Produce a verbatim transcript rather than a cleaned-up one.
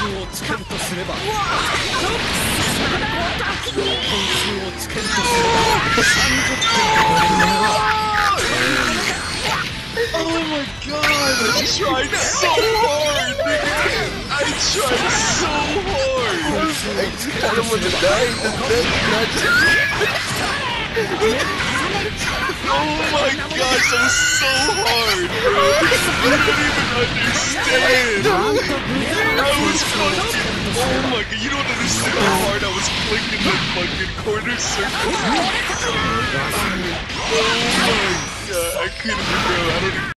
my god! I tried so hard, nigga! I tried so hard! I kind of want to die in this death match. Oh my gosh, that was so hard, bro! You don't even understand! I was fucking... Oh my god, you don't understand how hard I was clicking that fucking corner circle! Oh my god, I couldn't, bro, I don't even...